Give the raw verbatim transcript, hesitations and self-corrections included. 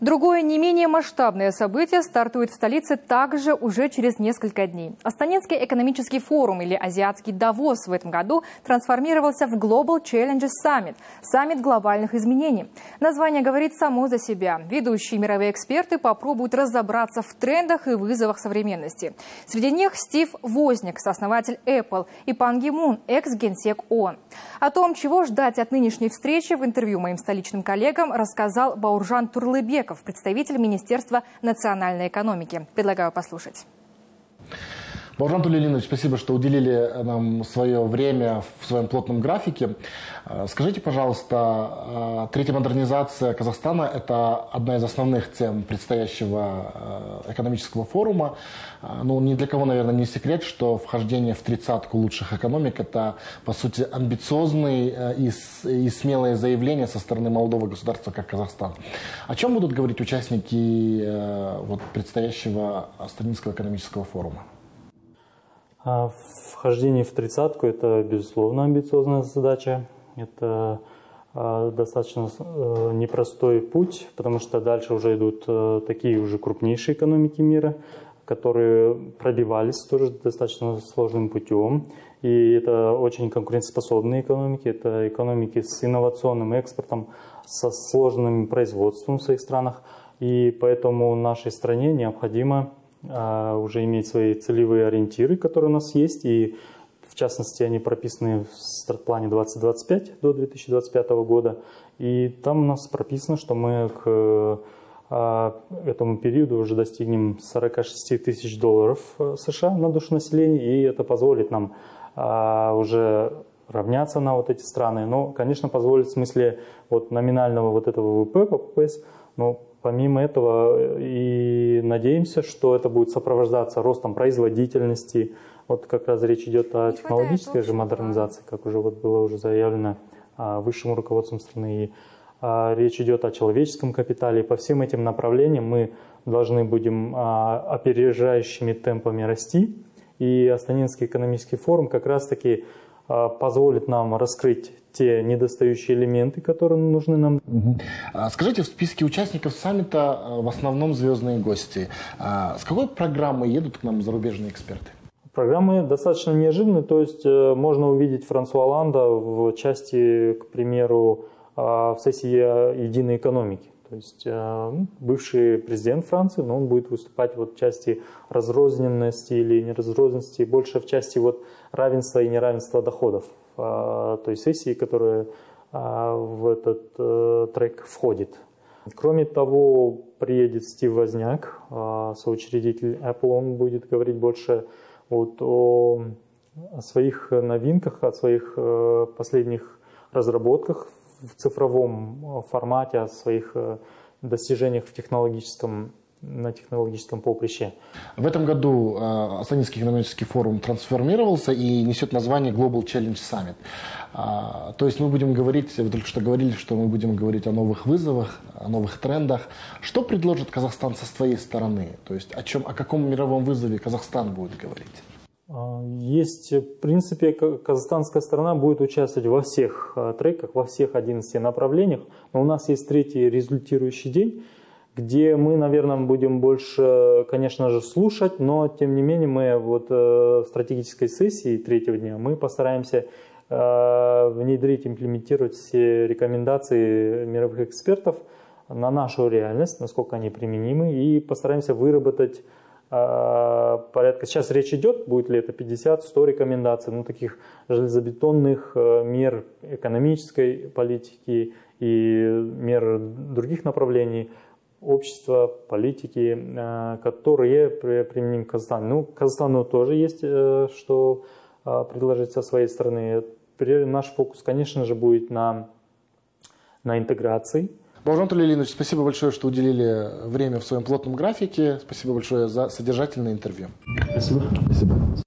Другое не менее масштабное событие стартует в столице также уже через несколько дней. Астанинский экономический форум или азиатский Давос в этом году трансформировался в Global Challenges Summit – саммит глобальных изменений. Название говорит само за себя. Ведущие мировые эксперты попробуют разобраться в трендах и вызовах современности. Среди них Стив Возняк, сооснователь Apple, и Пан Ги Мун, экс-генсек ООН. О том, чего ждать от нынешней встречи, в интервью моим столичным коллегам рассказал Бауржан Турлыбеков, представитель Министерства национальной экономики. Предлагаю послушать. Бауржан Тулилинович, спасибо, что уделили нам свое время в своем плотном графике. Скажите, пожалуйста, третья модернизация Казахстана – это одна из основных тем предстоящего экономического форума. Ну, ни для кого, наверное, не секрет, что вхождение в тридцатку лучших экономик – это, по сути, амбициозные и, и смелые заявления со стороны молодого государства, как Казахстан. О чем будут говорить участники вот, предстоящего Астанинского экономического форума? Вхождение в тридцатку – это, безусловно, амбициозная задача. Это достаточно непростой путь, потому что дальше уже идут такие уже крупнейшие экономики мира, которые пробивались тоже достаточно сложным путем. И это очень конкурентоспособные экономики, это экономики с инновационным экспортом, со сложным производством в своих странах. И поэтому нашей стране необходимо уже иметь свои целевые ориентиры, которые у нас есть, и в частности они прописаны в стратплане двадцать двадцать пять до две тысячи двадцать пятого года, и там у нас прописано, что мы к этому периоду уже достигнем сорока шести тысяч долларов США на душу населения, и это позволит нам уже равняться на вот эти страны, но, конечно, позволит в смысле вот номинального вот этого ВВП по ППС, но помимо этого и надеемся, что это будет сопровождаться ростом производительности. Вот как раз речь идет о технологической же модернизации, как уже вот было уже заявлено высшим руководством страны. И речь идет о человеческом капитале. И по всем этим направлениям мы должны будем опережающими темпами расти. И Астанинский экономический форум как раз-таки позволит нам раскрыть те недостающие элементы, которые нужны нам. Угу. Скажите, в списке участников саммита в основном звездные гости. С какой программой едут к нам зарубежные эксперты? Программы достаточно неожиданные, то есть можно увидеть Франсуа Олланда в части, к примеру, в сессии единой экономики. То есть бывший президент Франции, но он будет выступать вот в части разрозненности или неразрозненности, больше в части вот равенства и неравенства доходов той сессии, которая в этот трек входит. Кроме того, приедет Стив Возняк, соучредитель Apple, он будет говорить больше вот о своих новинках, о своих последних разработках в цифровом формате, о своих достижениях в технологическом, на технологическом поприще. В этом году э, Астанинский экономический форум трансформировался и несет название Global Challenge Summit. А, то есть мы будем говорить, вы только что говорили, что мы будем говорить о новых вызовах, о новых трендах. Что предложит Казахстан со своей стороны? То есть о чем, о каком мировом вызове Казахстан будет говорить? Есть, в принципе, казахстанская сторона будет участвовать во всех треках, во всех одиннадцати направлениях. Но у нас есть третий результирующий день, где мы, наверное, будем больше, конечно же, слушать, но, тем не менее, мы вот в стратегической сессии третьего дня мы постараемся внедрить, имплементировать все рекомендации мировых экспертов на нашу реальность, насколько они применимы, и постараемся выработать порядка, сейчас речь идет, будет ли это пятьдесят-сто рекомендаций, ну, таких железобетонных мер экономической политики и мер других направлений общества, политики, которые применимы к Казахстану. Ну, Казахстану тоже есть что предложить со своей стороны. Наш фокус, конечно же, будет на, на интеграции. Бауржан Тулилинович, спасибо большое, что уделили время в своем плотном графике. Спасибо большое за содержательное интервью. Спасибо. Спасибо.